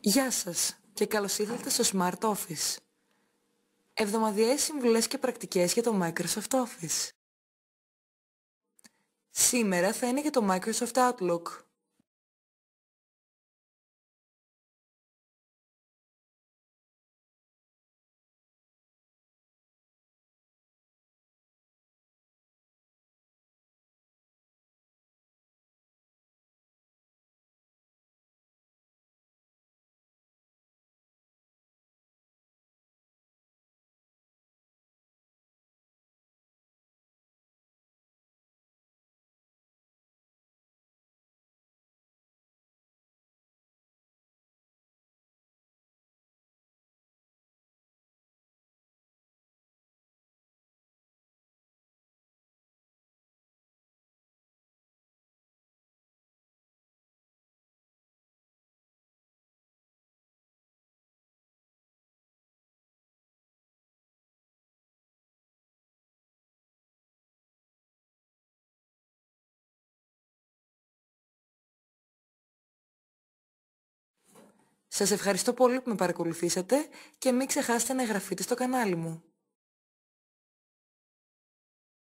Γεια σας και καλώς ήρθατε στο Smart Office. Εβδομαδιαίες συμβουλές και πρακτικές για το Microsoft Office. Σήμερα θα είναι για το Microsoft Outlook. Σας ευχαριστώ πολύ που με παρακολουθήσατε και μην ξεχάσετε να εγγραφείτε στο κανάλι μου.